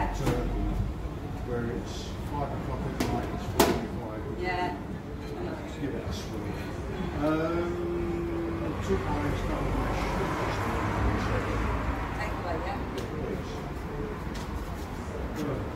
Yeah. Turkey, where it's 5 o'clock at night, it's 45. Yeah. Let's give it a swing. 2 pints double mash. Take away, yeah. Please. Good.